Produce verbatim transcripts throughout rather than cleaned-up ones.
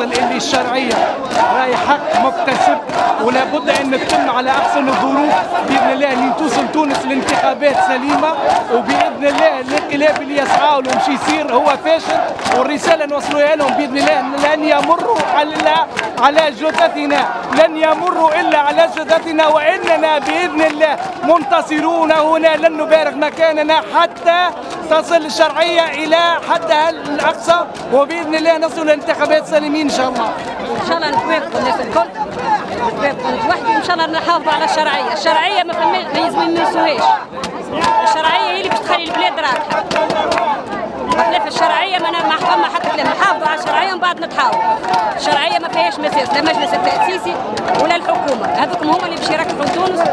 نواصل اللي الشرعيه راهي حق مكتسب ولا بد ان تتم على احسن الظروف باذن الله ان توصل تونس لانتخابات سليمه، وباذن الله الانقلاب اللي يسعى له مش يصير هو فاشل، والرساله نوصلوها لهم باذن الله لن يمروا على على جثثنا، لن يمروا الا على جثثنا، واننا باذن الله منتصرون هنا، لن نبارك مكاننا حتى تصل الشرعيه الى حدها الاقصى، وباذن الله نصل لانتخابات سليمين ان شاء الله. ان شاء الله نتوافقوا الناس الكل، نتوافقوا نتوحدوا ان شاء الله نحافظوا على الشرعيه، الشرعيه ما فماش ما ينسوهاش، الشرعيه هي اللي باش تخلي البلاد راكحه. بخلاف الشرعيه ما فما حتى كلام، نحافظوا على الشرعيه ومن بعد نتحاوروا. الشرعيه ما فيهاش مساس، لا مجلس التاسيسي ولا الحكومه، هذوكم هما اللي باش يركحوا تونس.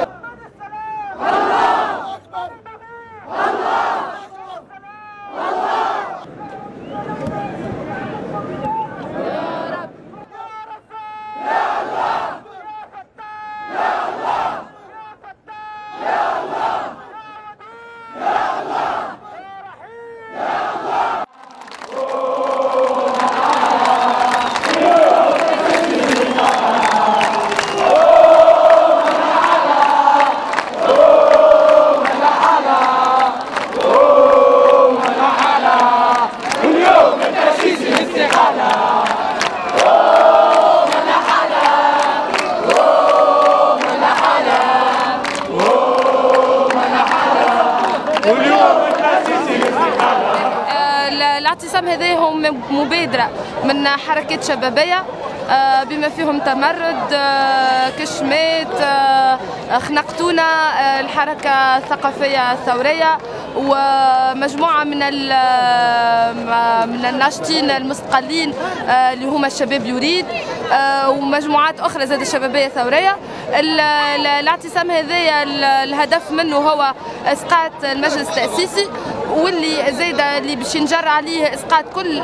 الاعتصام هذا هو مبادرة من حركات شبابية بما فيهم تمرد، كشمات، خنقتونا، الحركة الثقافية الثورية، ومجموعة من من الناشطين المستقلين اللي هما الشباب يريد، ومجموعات أخرى زاد الشبابية ثورية. الاعتصام هذا الهدف منه هو إسقاط المجلس التأسيسي، واللي زايد اللي باش ينجر عليه اسقاط كل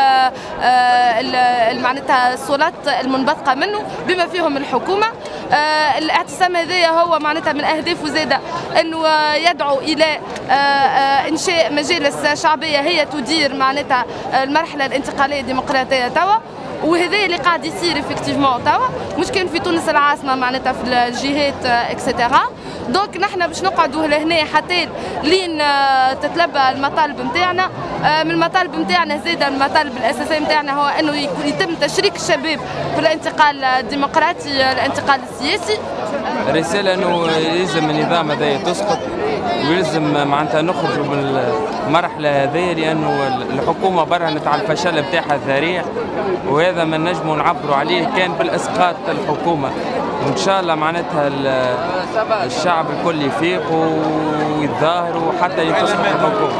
معناتها السلطات المنبثقه منه بما فيهم الحكومه. الاعتصام هذا هو معناتها من اهدافه زاده انه يدعو الى انشاء مجالس شعبيه هي تدير معناتها المرحله الانتقاليه الديمقراطيه توا، وهذا اللي قاعد يصير افكتيفمون توا، مش كان في تونس العاصمه معناتها في الجهات اكسيتيرا. دونك نحن باش نقعدوا لهنا حتى لين تتلبى المطالب نتاعنا. من المطالب نتاعنا زاده المطالب الاساسيه نتاعنا هو انه يتم تشريك الشباب في الانتقال الديمقراطي الانتقال السياسي. الرساله انه يلزم النظام هذا تسقط، ويلزم معناتها نخرجوا من المرحله هذه، لانه الحكومه برهنت على الفشل نتاعها الذريع، وهذا ما نجموا نعبروا عليه كان بالاسقاط الحكومه. وان شاء الله معناتها الشعب الكل يفيق ويتظاهروا حتى ينتصر الحكومه.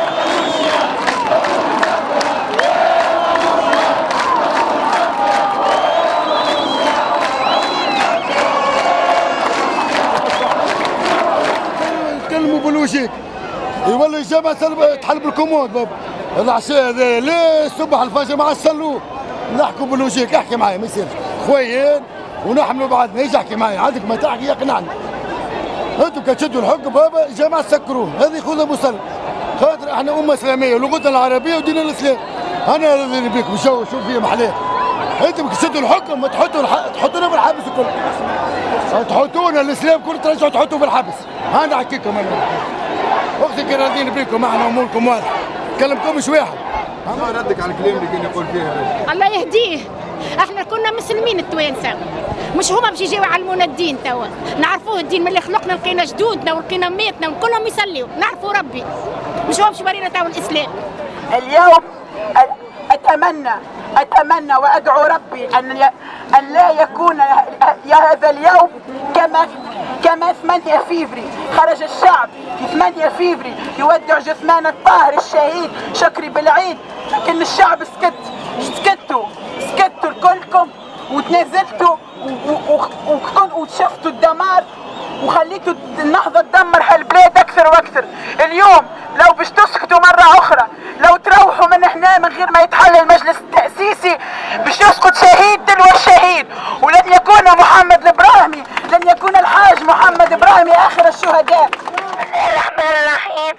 يتكلموا بالوشيك، يولي الجامعة تحل بالكومود بابا. العشاء هذا ليه الصبح الفجر مع السلوك نحكوا بالوشيك. احكي معايا ما يصيرش خويين ونحملوا بعضنا، يجي احكي معايا، عندك ما تحكي يقنعني. انتم كي تشدوا الحكم بابا الجماعه سكروه، هذه خذها مسلم، خاطر احنا امه اسلاميه ولغتنا العربيه وديننا الاسلام. انا اللي بيكم شو شوف فيها محلات. انتم كي تشدوا الحكم ما تحطوا الح... تحطونا بالحبس الكل، تحطونا الاسلام كله ترجعوا تحطوه بالحبس. انا احكيكم انا وقت كي راضيين بيكم احنا اموركم واضحه، كلامكم مش واحد. ما ردك على الكلام اللي كان يقول فيه الله يهديه. احنا كنا مسلمين التوانسه، مش هما باش يجيو يعلمونا الدين توا، نعرفوه الدين من اللي خلقنا، لقينا جدودنا ولقينا ميتنا وكلهم يصليوا، نعرفوا ربي، مش هو باش يورينا توا الاسلام. اليوم اتمنى اتمنى وادعو ربي ان ان لا يكون يا هذا اليوم كما كما ثمانية فيفري خرج الشعب في ثمانية فيفري يودع جثمان الطاهر الشهيد شكري بالعيد، لكن الشعب سكت، سكتوا سكتوا كلكم وتنازلتوا وشفتوا الدمار وخليتوا النهضه تدمر هالبلاد اكثر واكثر. اليوم لو باش تسكتوا مره اخرى، لو تروحوا من هنا من غير ما يتحل المجلس التاسيسي باش يسقط شهيد تلو الشهيد، ولن يكون محمد الابراهيمي، لن يكون الحاج محمد ابراهيمي اخر الشهداء. بسم الله الرحمن الرحيم.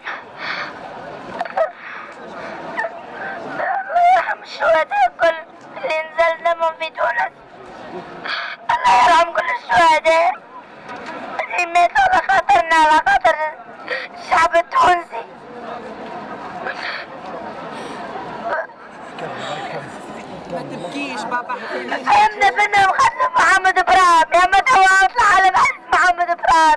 الله يرحم الشهداء الكل اللي نزلنا في تونس. الله يرحم كل الشهداء اللي ماتوا على خاطرنا، على خاطر الشعب التونسي. ما تبكيش بابا. فهمنا بنا مخلف محمد برام، يا ما توا اطلع على بحث محمد برام.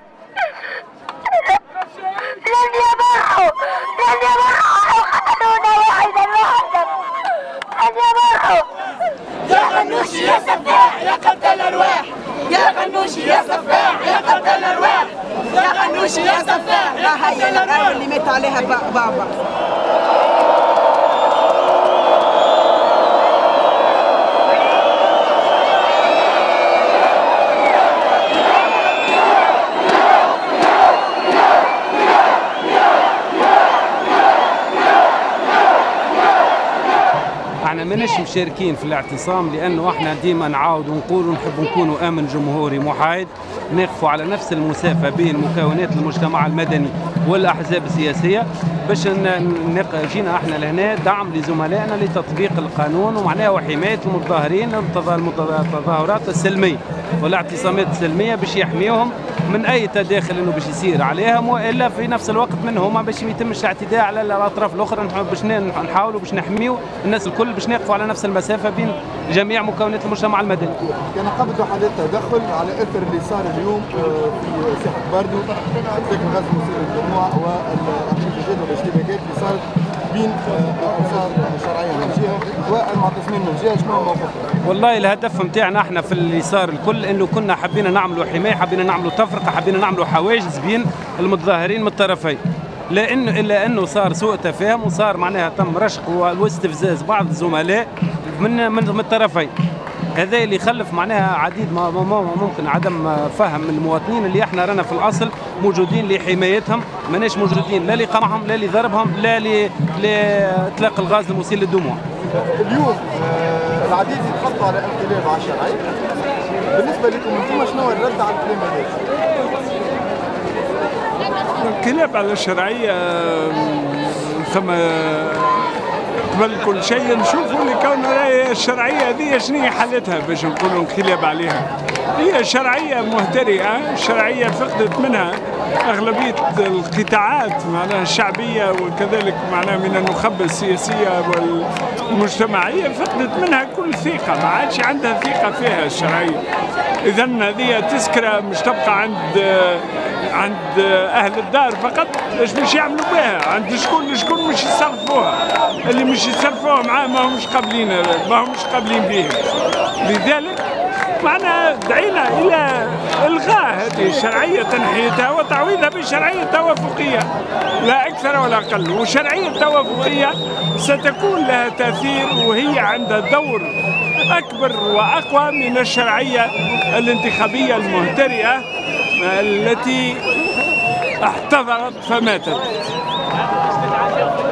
لن يبرحوا لن يبرحوا قتلونا واحدا واحدا. لن يبرحوا. يا غنوشي يا سفاح يا قتل الارواح، يا غنوشي يا سفاح يا قتل الارواح، يا غنوشي يا سفاح يا قتل هي الغاية اللي مات عليها بابا. احنا ماناش مشاركين في الاعتصام لانه احنا ديما نعاود ونقول ونحب نكونوا امن جمهوري محايد، نقفوا على نفس المسافه بين مكونات المجتمع المدني والاحزاب السياسيه باش جينا احنا لهنا دعم لزملائنا لتطبيق القانون ومعناها وحمايه المتظاهرين التظاهرات السلميه والاعتصامات السلميه باش يحميهم من اي تداخل انه باش يصير عليهم، والا في نفس الوقت منهم باش ما يتمش الاعتداء على الاطراف الاخرى. باش نحاولوا باش نحميو الناس الكل، باش نقفوا على نفس المسافه بين جميع مكونات المجتمع المدني. كان قبضوا حالات تدخل على اثر اللي صار اليوم في ساحه باردو، ساكن غاز مسير الجموع والاحتجاجات والاشتباكات اللي صارت بين الانصار الشرعيه من جهه والمعتصمين من جهه. شنو موقفكم؟ والله الهدف نتاعنا احنا في اللي صار الكل انه كنا حبينا نعملوا حمايه، حبينا نعملوا تفرقه، حبينا نعملوا حواجز بين المتظاهرين من الطرفين، لانه الا انه صار سوء تفاهم وصار معناها تم رشق واستفزاز بعض الزملاء من من الطرفين. هذا اللي يخلف معناها عديد ما ممكن عدم فهم المواطنين اللي احنا رانا في الاصل موجودين لحمايتهم، ماناش موجودين لا لقمعهم لا لضربهم لا لاطلاق الغاز المسيل للدموع. اليوم العديد يتحطوا على انقلاب على الشرعي، بالنسبه لكم انتم شنو الرد على الكلام هذا؟ الانقلاب على الشرعيه ثم قبل كل شيء نشوفوا اللي كون الشرعيه هذه شنو هي حالتها باش نقولوا انقلاب عليها. هي شرعيه مهترئه، الشرعيه فقدت منها اغلبيه القطاعات معناها الشعبيه وكذلك معناها من النخب السياسيه والمجتمعيه، فقدت منها كل ثقه، ما عادش عندها ثقه فيها الشرعيه. اذا هذه تذكره مش تبقى عند عند اهل الدار فقط، ايش باش يعملوا بها؟ عند شكون شكون مش يصرفوها؟ اللي مش يصرفوها معاه ما همش قابلين ما همش قابلين بهم. لذلك معنا دعينا الى الغاء هذه الشرعيه، تنحيتها وتعويضها بشرعيه توافقيه لا اكثر ولا اقل. والشرعيه التوافقيه ستكون لها تاثير وهي عندها دور اكبر واقوى من الشرعيه الانتخابيه المهترئه التي احتضرت فماتت.